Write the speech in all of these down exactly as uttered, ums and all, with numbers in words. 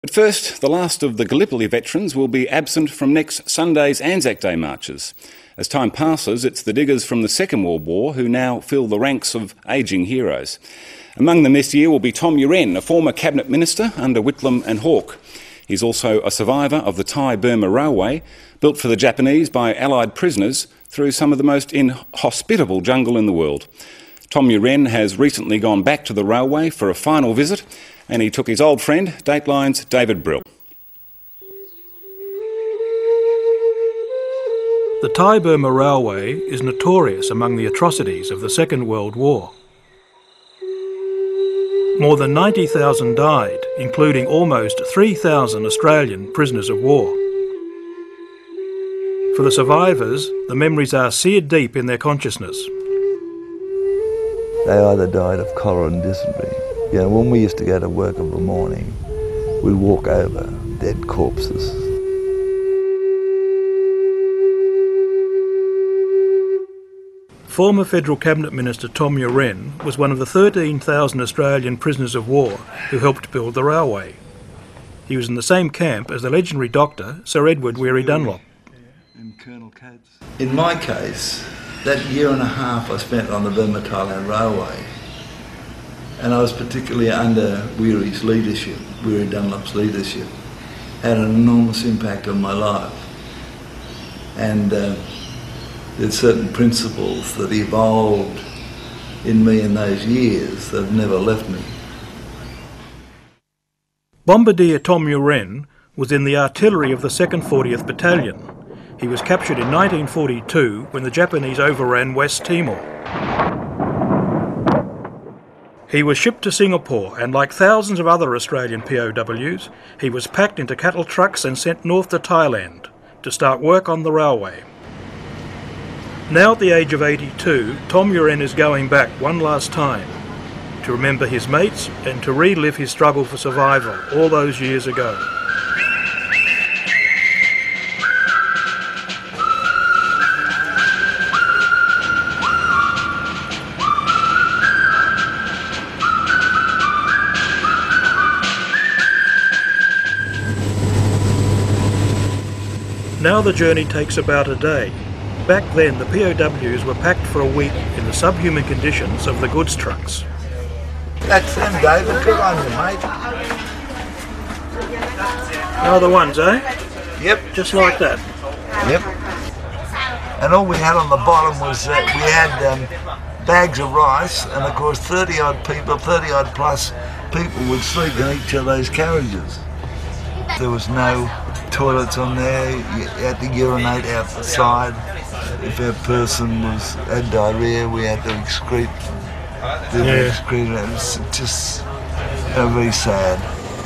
But first, the last of the Gallipoli veterans will be absent from next Sunday's Anzac Day marches. As time passes, it's the diggers from the Second World War who now fill the ranks of ageing heroes. Among them this year will be Tom Uren, a former cabinet minister under Whitlam and Hawke. He's also a survivor of the Thai-Burma Railway, built for the Japanese by Allied prisoners through some of the most inhospitable jungle in the world. Tom Uren has recently gone back to the railway for a final visit, and he took his old friend, Dateline's David Brill. The Thai-Burma Railway is notorious among the atrocities of the Second World War. More than ninety thousand died, including almost three thousand Australian prisoners of war. For the survivors, the memories are seared deep in their consciousness. They either died of cholera and dysentery. You know, when we used to go to work of a morning, we'd walk over dead corpses. Former Federal Cabinet Minister Tom Uren was one of the thirteen thousand Australian prisoners of war who helped build the railway. He was in the same camp as the legendary doctor Sir Edward Weary Dunlop. In my case, that year and a half I spent on the Burma-Thailand Railway, and I was particularly under Weary's leadership, Weary Dunlop's leadership, had an enormous impact on my life. And uh, there's certain principles that evolved in me in those years that have never left me. Bombardier Tom Uren was in the artillery of the second fortieth Battalion. He was captured in nineteen forty-two when the Japanese overran West Timor. He was shipped to Singapore, and like thousands of other Australian P O Ws, he was packed into cattle trucks and sent north to Thailand to start work on the railway. Now at the age of eighty-two, Tom Uren is going back one last time to remember his mates and to relive his struggle for survival all those years ago. Now the journey takes about a day. Back then, the P O Ws were packed for a week in the subhuman conditions of the goods trucks. That's them, David. Good on you, mate. Are the ones, eh? Yep. Just like that. Yep. And all we had on the bottom was uh, we had um, bags of rice, and of course thirty odd people, thirty odd plus people would sleep in each of those carriages. There was no toilets on there. You had to urinate out the side. If a person was had diarrhoea, we had to excrete. Did Yeah. excrete. It was just uh, very sad.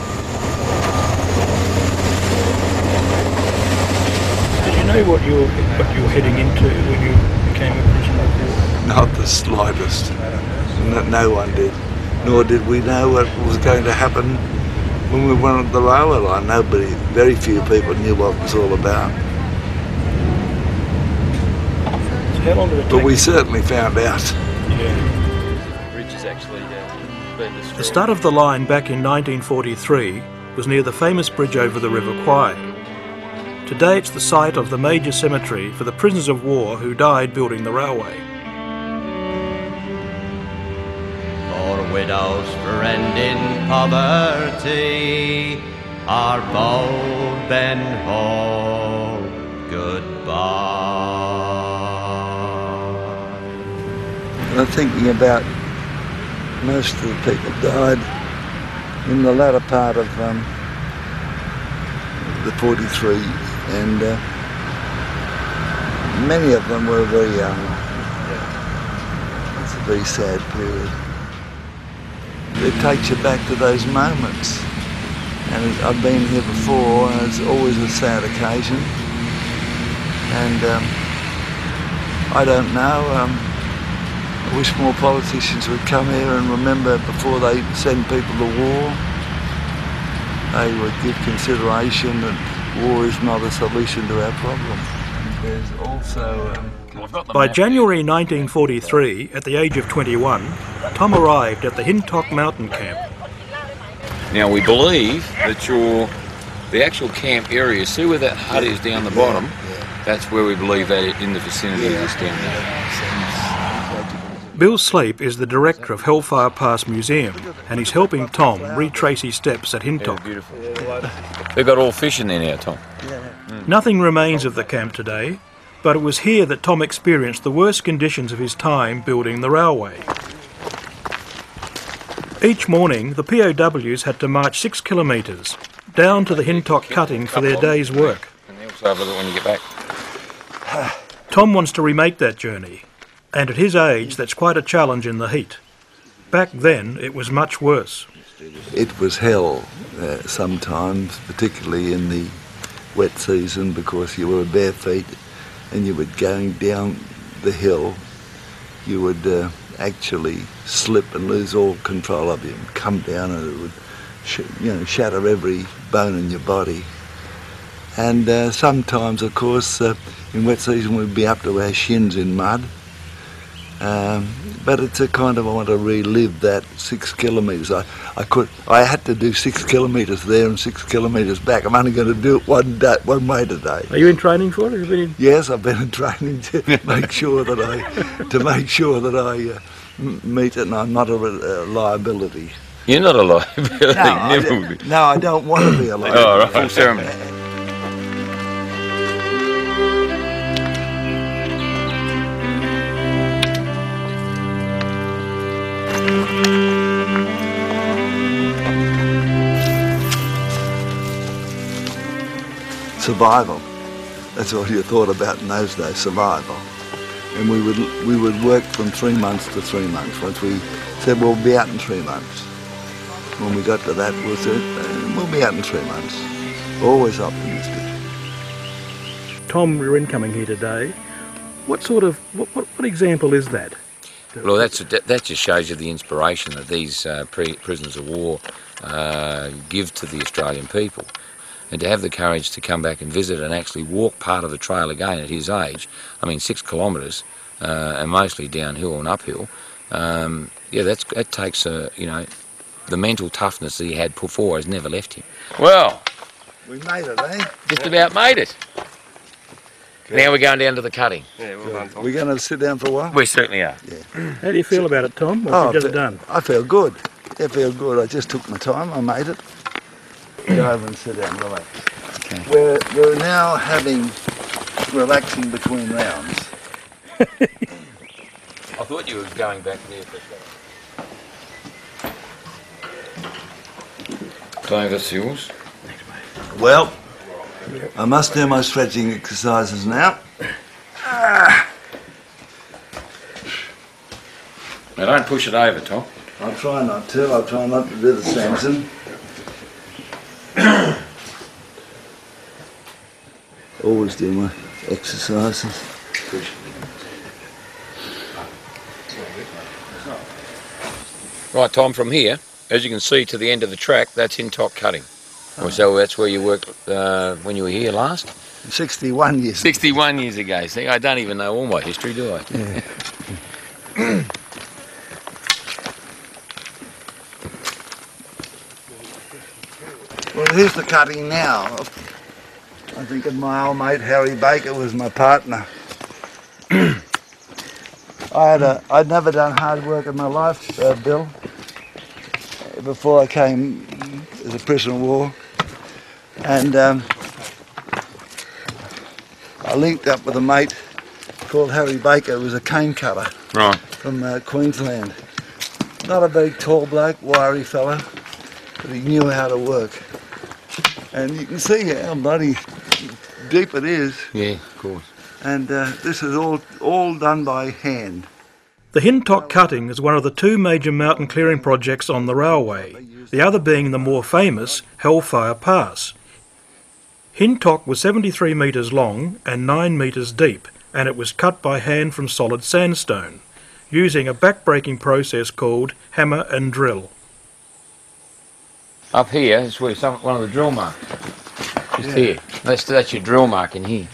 Did you know what you were, what you were heading into when you became a prisoner of war? Not the slightest. No, no one did. Nor did we know what was going to happen when we went on the railway line. Nobody, very few people knew what it was all about. So how long did it take? But we certainly found out. Yeah. The bridge has actually uh, been destroyed. The start of the line back in nineteen forty-three was near the famous bridge over the River Kwai. Today it's the site of the major cemetery for the prisoners of war who died building the railway. For widows friend in poverty, our bold Ben Ho, goodbye. And I'm thinking about most of the people died in the latter part of um, the forty-three, and uh, many of them were very young. It's a very sad period. It takes you back to those moments, and I've been here before, and it's always a sad occasion. And um, I don't know. Um, I wish more politicians would come here and remember before they send people to war, they would give consideration that war is not a solution to our problem. And there's also. Um, By January nineteen forty-three, at the age of twenty-one, Tom arrived at the Hintok mountain camp. Now we believe that your the actual camp area, see where that hut is down the bottom? That's where we believe that in the vicinity of this down there. Bill Sleep is the director of Hellfire Pass Museum, and he's helping Tom retrace his steps at Hintock. Yeah, beautiful. They've got all fish in there now, Tom. Mm. Nothing remains of the camp today, but it was here that Tom experienced the worst conditions of his time building the railway. Each morning, the P O Ws had to march six kilometres down to the Hintock cutting for their day's work. And they'll also have a look when you get back. Tom wants to remake that journey, and at his age that's quite a challenge in the heat. Back then it was much worse. It was hell uh, sometimes, particularly in the wet season, because you were bare feet and you were going down the hill. You would uh, actually slip and lose all control of you and come down, and it would sh you know, shatter every bone in your body. And uh, sometimes, of course, uh, in wet season we'd be up to our shins in mud. Um, but it's a kind of, I want to relive that six kilometres. I, I could, I had to do six kilometres there and six kilometres back. I'm only going to do it one day, one way today. Are you in training for it? Have you been in... Yes, I've been in training to make sure that I, to make sure that I uh, m meet it, and I'm not a, a liability. You're not a liability. No, Never I, will be. no, I don't want to be a liability. Oh, right. Full ceremony. Survival. That's all you thought about in those days, survival. And we would we would work from three months to three months. Once we said we'll be out in three months. When we got to that, we said uh, we'll be out in three months. Always optimistic. Tom, you're incoming here today. What sort of what what, what example is that? Well, that's that just shows you the inspiration that these uh, pre prisoners of war uh, give to the Australian people. And to have the courage to come back and visit and actually walk part of the trail again at his age, I mean six kilometres, uh, and mostly downhill and uphill, um, yeah, that's, that takes, a, you know, the mental toughness that he had before has never left him. Well, we made it, eh? Just about made it. Good. Now we're going down to the cutting. Yeah, well done, Tom. We're going to sit down for a while? We certainly are. Yeah. How do you feel about it, Tom? What have you just done? I feel good. I feel good. I just took my time. I made it. Go over and sit down, relax. Okay. We're, we're now having relaxing between rounds. I thought you were going back there for a Clive, that's yours. Well, I must do my stretching exercises now. Ah. Now don't push it over, Tom. I'll try not to. I'll try not to do the Samson. Always do my exercises. Right, Tom, from here, as you can see to the end of the track, that's Hintock cutting. Oh. So that's where you worked uh, when you were here last? sixty-one years. sixty-one years ago. See, I don't even know all my history, do I? Yeah. Well, here's the cutting now. I think of my old mate Harry Baker was my partner. I had a, I'd never done hard work in my life, uh, Bill, before I came as a prisoner of war. And um, I linked up with a mate called Harry Baker, who was a cane cutter. Right. From uh, Queensland. Not a very tall bloke, wiry fella, but he knew how to work. And you can see how bloody deep it is. Yeah, of course. And uh, this is all all done by hand. The Hintock cutting is one of the two major mountain clearing projects on the railway, the other being the more famous Hellfire Pass. Hintock was seventy-three metres long and nine metres deep, and it was cut by hand from solid sandstone, using a back-breaking process called hammer and drill. Up here is where some, one of the drill marks. Just yeah. Here. That's, that's your drill mark in here.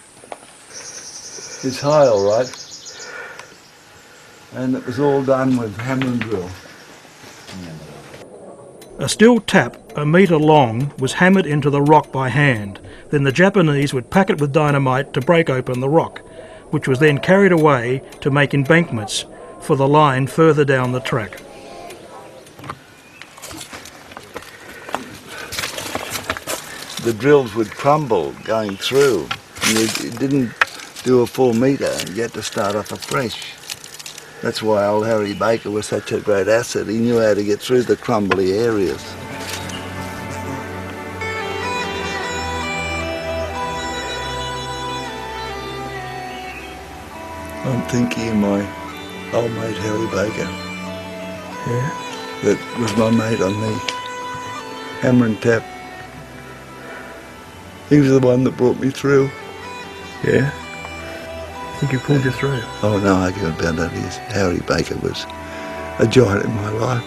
It's high, all right. And it was all done with hammer and drill. A steel tap a metre long was hammered into the rock by hand. Then the Japanese would pack it with dynamite to break open the rock, which was then carried away to make embankments for the line further down the track. The drills would crumble going through, and you didn't do a full metre, you had to start off afresh. That's why old Harry Baker was such a great asset. He knew how to get through the crumbly areas. I'm thinking of my old mate Harry Baker. Yeah? That was my mate on the hammer and tap. He was the one that brought me through. Yeah? I think he pulled you through. Oh no, I argument about that is Harry Baker was a giant in my life.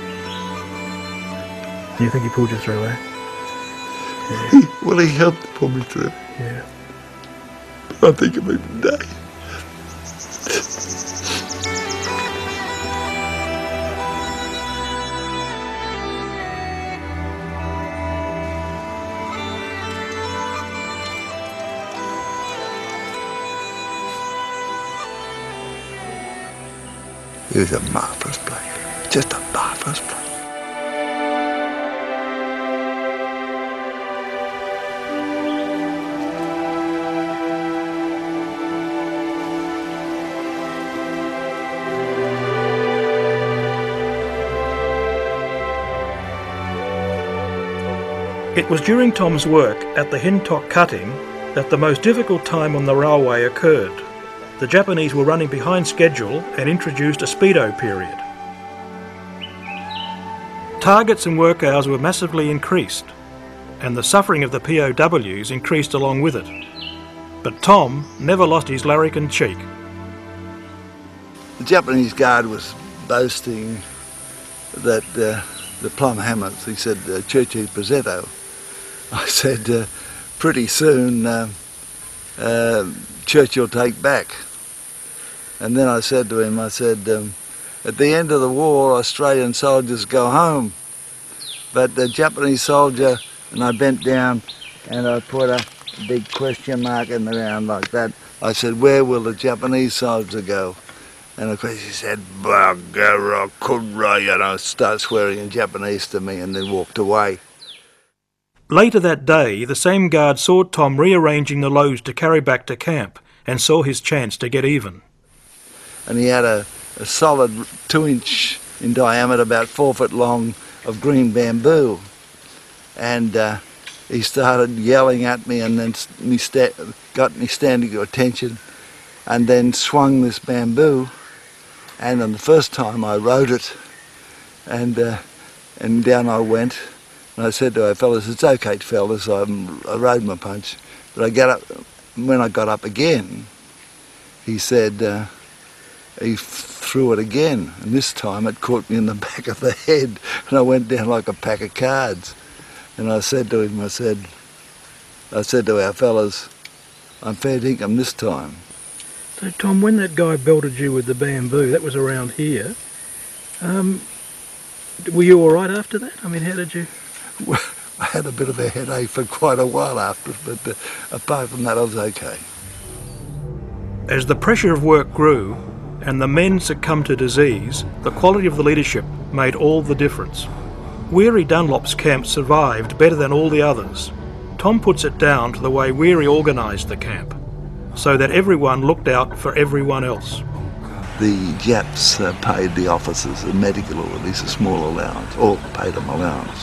Do you think he pulled you through, eh? Yeah. Well, he helped pull me through. Yeah. I think of him today. He was a marvellous player, just a marvellous player. It was during Tom's work at the Hintok cutting that the most difficult time on the railway occurred. The Japanese were running behind schedule and introduced a speedo period. Targets and work hours were massively increased, and the suffering of the P O Ws increased along with it. But Tom never lost his larrikin cheek. The Japanese guard was boasting that uh, the plum hammers, he said, uh, Churchill Prezzetto. I said, uh, pretty soon uh, uh, Churchill take back. And then I said to him, I said, um, at the end of the war, Australian soldiers go home. But the Japanese soldier, and I bent down and I put a big question mark in the ground like that. I said, where will the Japanese soldier go? And of course he said, Bagara Kura, you know, start swearing in Japanese to me and then walked away. Later that day, the same guard saw Tom rearranging the loads to carry back to camp and saw his chance to get even. And he had a, a solid two inch in diameter, about four foot long, of green bamboo. And uh, he started yelling at me and then me sta got me standing to attention and then swung this bamboo. And on the first time I rode it and, uh, and down I went. And I said to our fellas, it's okay fellas, I'm, I rode my punch. But I got up, when I got up again, he said, uh, he threw it again, and this time it caught me in the back of the head, and I went down like a pack of cards. And I said to him, I said, I said to our fellas, I'm fair dinkum this time. So Tom, when that guy belted you with the bamboo, that was around here, um, were you all right after that? I mean, how did you... Well, I had a bit of a headache for quite a while after, but uh, apart from that I was okay. As the pressure of work grew, and the men succumbed to disease, the quality of the leadership made all the difference. Weary Dunlop's camp survived better than all the others. Tom puts it down to the way Weary organised the camp, so that everyone looked out for everyone else. The Japs uh, paid the officers a medical, or at least a small allowance, or paid them allowance.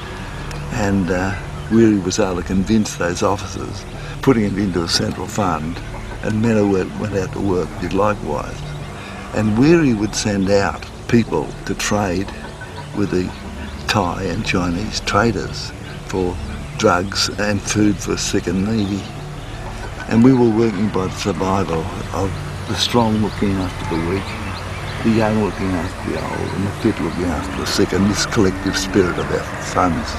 And uh, Weary was able to convince those officers, putting it into a central fund, and men who went out to work did likewise. And Weary would send out people to trade with the Thai and Chinese traders for drugs and food for sick and needy. And we were working by the survival of the strong looking after the weak, the young looking after the old, and the fit looking after the sick, and this collective spirit of our funds.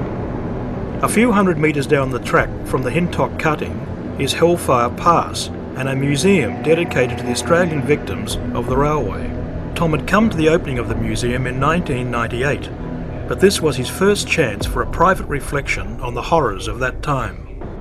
A few hundred metres down the track from the Hintok cutting is Hellfire Pass, and a museum dedicated to the Australian victims of the railway. Tom had come to the opening of the museum in nineteen ninety-eight, but this was his first chance for a private reflection on the horrors of that time.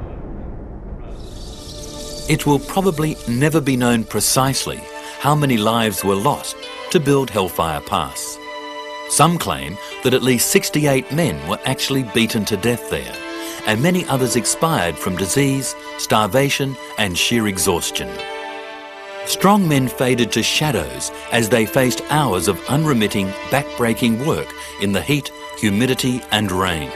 It will probably never be known precisely how many lives were lost to build Hellfire Pass. Some claim that at least sixty-eight men were actually beaten to death there, and many others expired from disease, starvation and sheer exhaustion. Strong men faded to shadows as they faced hours of unremitting, back-breaking work in the heat, humidity and rain.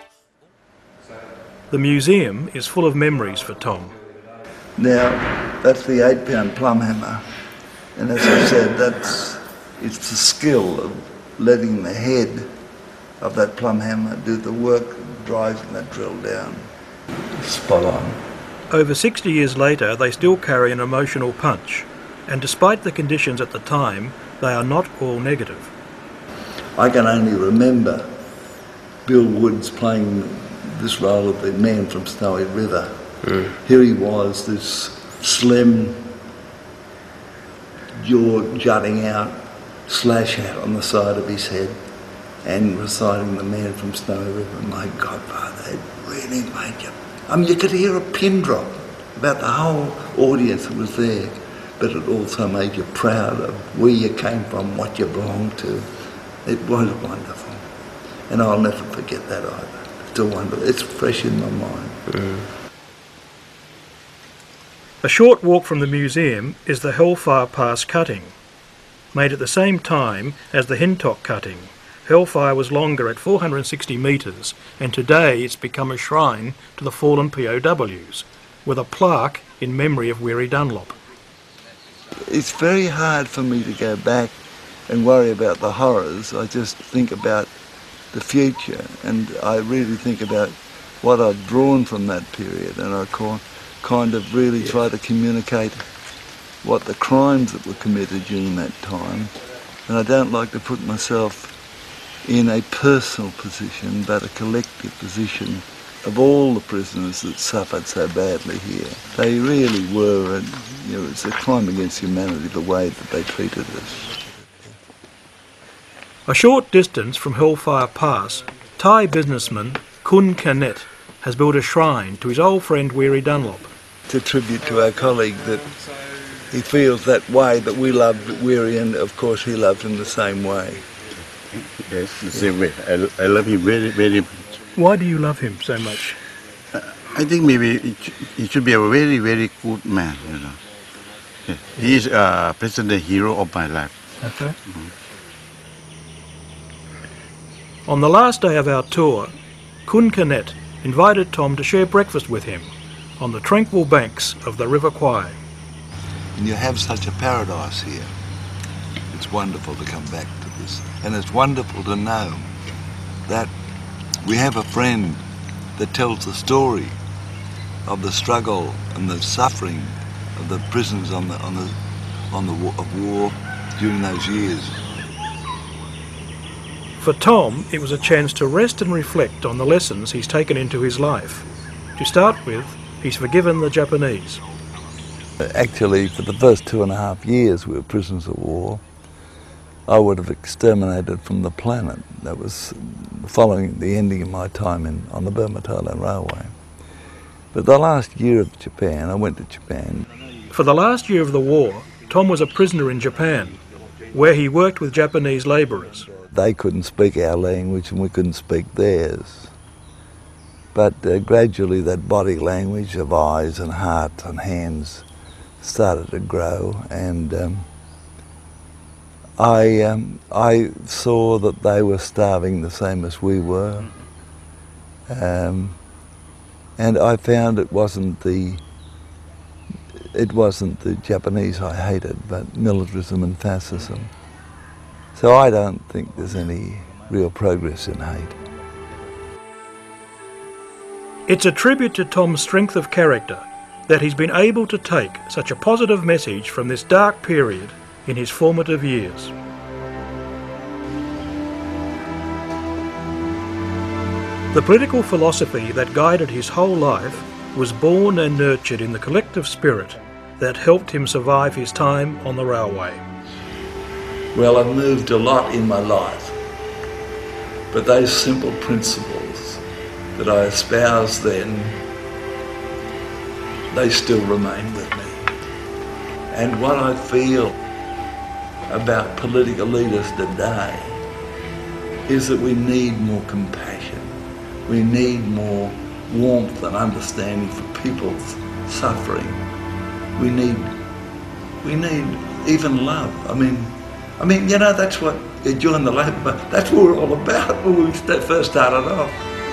The museum is full of memories for Tom. Now, that's the eight pound plumb hammer, and as I said, that's it's the skill of letting the head of that plumb hammer do the work of driving that drill down. Spot on. Over sixty years later, they still carry an emotional punch, and despite the conditions at the time, they are not all negative. I can only remember Bill Woods playing this role of the man from Snowy River. Mm. Here he was, this slim, jaw jutting out, slash hat on the side of his head, and reciting the man from Snowy River. My godfather, it really made you... I mean, you could hear a pin drop about the whole audience that was there, but it also made you proud of where you came from, what you belonged to. It was wonderful. And I'll never forget that either. It's still wonderful. It's fresh in my mind. Mm. A short walk from the museum is the Hellfire Pass cutting. Made at the same time as the Hintock cutting, Hellfire was longer at four hundred sixty metres, and today it's become a shrine to the fallen P O Ws, with a plaque in memory of Weary Dunlop. It's very hard for me to go back and worry about the horrors. I just think about the future, and I really think about what I've drawn from that period, and I call kind of really yes. try to communicate what the crimes that were committed during that time. And I don't like to put myself in a personal position, but a collective position of all the prisoners that suffered so badly here. They really were, and, you know, it's a crime against humanity, the way that they treated us. A short distance from Hellfire Pass, Thai businessman Kun Kanet has built a shrine to his old friend Weary Dunlop. It's a tribute to our colleague that he feels that way that we loved Weary, and of course he loved him the same way. Yes, the same way. I, I love him very, very much. Why do you love him so much? Uh, I think maybe he, he should be a very, very good man, you know. Yeah. He is a present hero of my life. Okay. Mm-hmm. On the last day of our tour, Kun Kanet invited Tom to share breakfast with him on the tranquil banks of the River Kwai. And you have such a paradise here. It's wonderful to come back to this. And it's wonderful to know that we have a friend that tells the story of the struggle and the suffering of the prisoners on the on the on the war, of war during those years. For Tom, it was a chance to rest and reflect on the lessons he's taken into his life. To start with, he's forgiven the Japanese. Actually, for the first two and a half years we were prisoners of war, I would have exterminated from the planet. That was following the ending of my time in, on the Burma Thailand Railway. But the last year of Japan, I went to Japan. For the last year of the war, Tom was a prisoner in Japan, where he worked with Japanese labourers. They couldn't speak our language and we couldn't speak theirs. But uh, gradually that body language of eyes and heart and hands started to grow, and um, I, um, I saw that they were starving the same as we were. Um, and I found it wasn't the it wasn't the Japanese I hated, but militarism and fascism. So I don't think there's any real progress in hate. It's a tribute to Tom's strength of character that he's been able to take such a positive message from this dark period in his formative years. The political philosophy that guided his whole life was born and nurtured in the collective spirit that helped him survive his time on the railway. Well, I've moved a lot in my life, But those simple principles that I espoused then, they still remain with me. And what I feel about political leaders today is that we need more compassion. We need more warmth and understanding for people's suffering. We need, we need even love. I mean, I mean, you know, that's what you join the Labor, that's what we're all about when we first started off.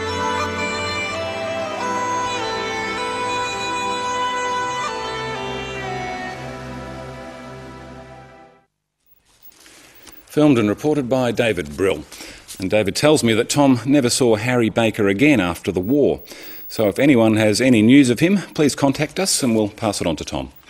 Filmed and reported by David Brill. And David tells me that Tom never saw Harry Baker again after the war. So if anyone has any news of him, please contact us and we'll pass it on to Tom.